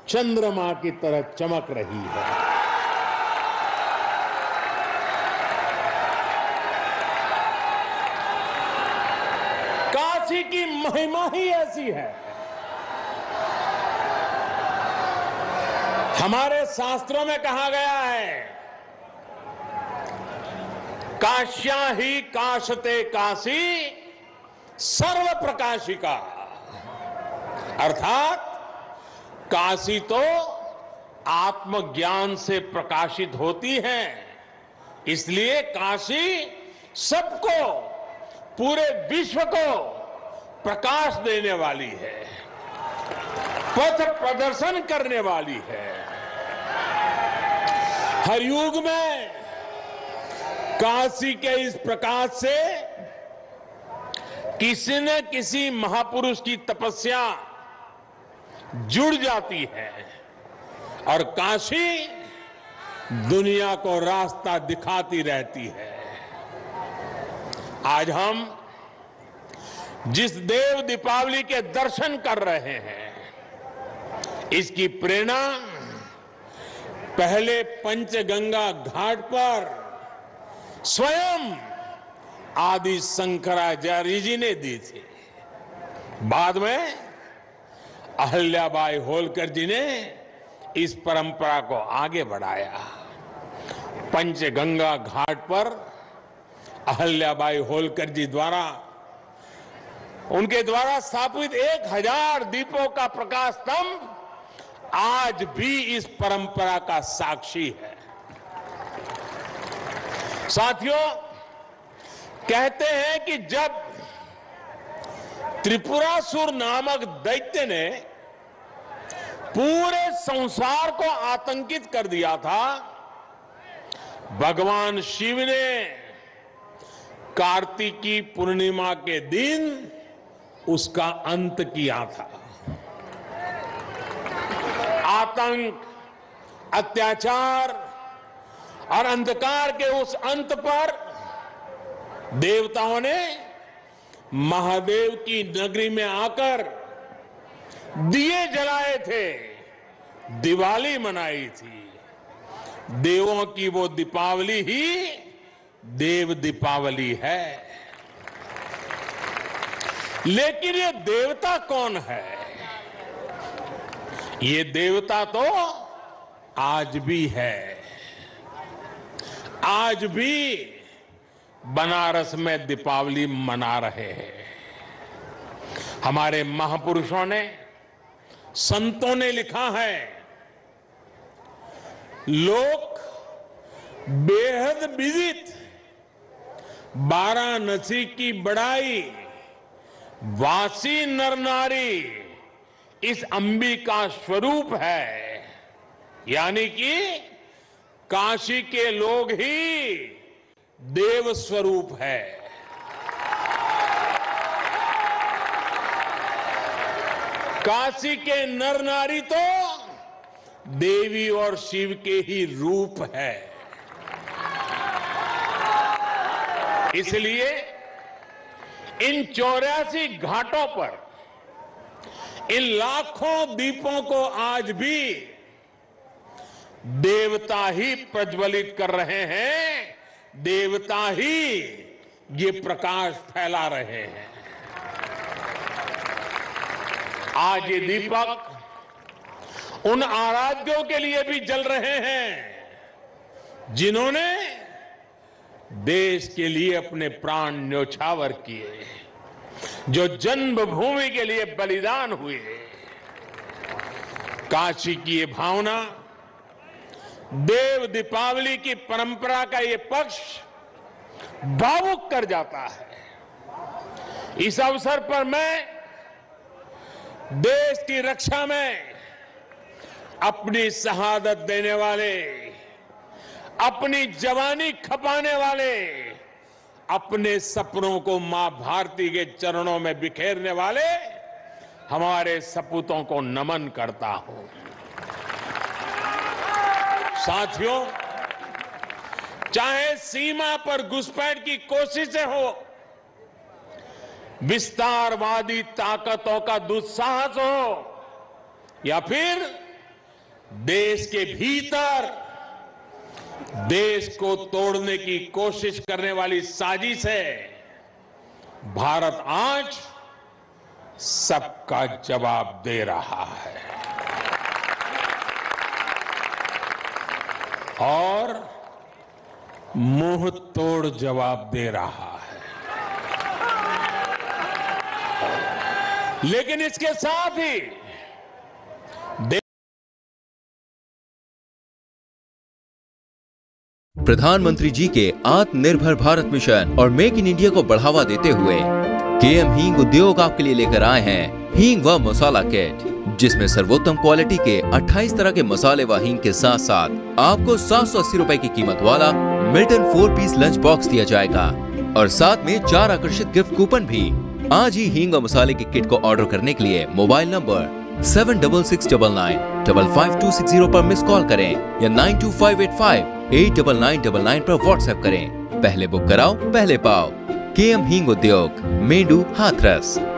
चंद्रमा की तरह चमक रही है। काशी की महिमा ही ऐसी है। हमारे शास्त्रों में कहा गया है, काश्या ही काशते काशी सर्व प्रकाशिका, अर्थात काशी तो आत्मज्ञान से प्रकाशित होती है, इसलिए काशी सबको, पूरे विश्व को प्रकाश देने वाली है, पथ प्रदर्शन करने वाली है। हर युग में काशी के इस प्रकाश से किसी न किसी महापुरुष की तपस्या जुड़ जाती है और काशी दुनिया को रास्ता दिखाती रहती है। आज हम जिस देव दीपावली के दर्शन कर रहे हैं, इसकी प्रेरणा पहले पंचगंगा घाट पर स्वयं आदि शंकराचार्य जी ने दी थी। बाद में अहल्याबाई होलकर जी ने इस परंपरा को आगे बढ़ाया। पंचगंगा घाट पर अहल्याबाई होलकर जी द्वारा, उनके द्वारा स्थापित 1000 दीपों का प्रकाश स्तंभ आज भी इस परंपरा का साक्षी है। साथियों, कहते हैं कि जब त्रिपुरासुर नामक दैत्य ने पूरे संसार को आतंकित कर दिया था, भगवान शिव ने कार्तिकी पूर्णिमा के दिन उसका अंत किया था। आतंक, अत्याचार और अंधकार के उस अंत पर देवताओं ने महादेव की नगरी में आकर दिए जलाए थे, दिवाली मनाई थी। देवों की वो दीपावली ही देव दीपावली है। लेकिन ये देवता कौन है? ये देवता तो आज भी है। आज भी बनारस में दीपावली मना रहे हैं। हमारे महापुरुषों ने, संतों ने लिखा है, लोक बेहद विदित वाराणसी की बड़ाई, वासी नर नारी इस अंबिका स्वरूप है। यानी कि काशी के लोग ही देव स्वरूप है। काशी के नर नारी तो देवी और शिव के ही रूप है। इसलिए इन 84 घाटों पर इन लाखों दीपों को आज भी देवता ही प्रज्वलित कर रहे हैं, देवता ही ये प्रकाश फैला रहे हैं। आज ये दीपक उन आराध्यों के लिए भी जल रहे हैं जिन्होंने देश के लिए अपने प्राण न्योछावर किए, जो जन्मभूमि के लिए बलिदान हुए। काशी की ये भावना, देव दीपावली की परंपरा का ये पक्ष भावुक कर जाता है। इस अवसर पर मैं देश की रक्षा में अपनी शहादत देने वाले, अपनी जवानी खपाने वाले, अपने सपनों को मां भारती के चरणों में बिखेरने वाले हमारे सपूतों को नमन करता हूं। साथियों, चाहे सीमा पर घुसपैठ की कोशिशें हो, विस्तारवादी ताकतों का दुस्साहस हो, या फिर देश के भीतर देश को तोड़ने की कोशिश करने वाली साजिश है। भारत आज सबका जवाब दे रहा है और मुंह तोड़ जवाब दे रहा है। लेकिन इसके साथ ही प्रधानमंत्री जी के आत्मनिर्भर भारत मिशन और मेक इन इंडिया को बढ़ावा देते हुए केएम हींग उद्योग आपके लिए लेकर आए हैं हींग व मसाला किट, जिसमें सर्वोत्तम क्वालिटी के 28 तरह के मसाले व हींग के साथ साथ आपको 780 रुपए की कीमत वाला मिल्टन 4 पीस लंच बॉक्स दिया जाएगा और साथ में 4 आकर्षित गिफ्ट कूपन भी। आज ही हींग व मसाले की किट को ऑर्डर करने के लिए मोबाइल नंबर 7669955260 पर मिस कॉल करें या 9258589999 पर व्हाट्सएप करें। पहले बुक कराओ, पहले पाओ। केएम हींग उद्योग, मेंडू, हाथरस।